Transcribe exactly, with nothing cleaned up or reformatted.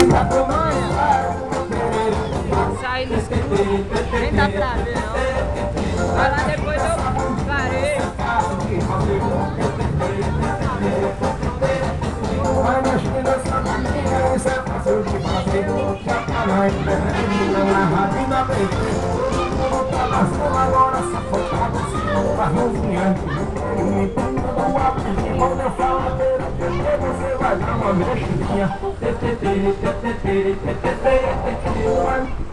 Sai no escuro, nem dá pra ver não. Vai lá depois eu parei. Mas as meninas sabem que isso é fácil de fazer. Sacanagem, menina na rádio na frente. Tudo tá lascando agora, safocado. As novinhas que me tudo abre. Quando eu falo dele, você vai dar uma mexidinha.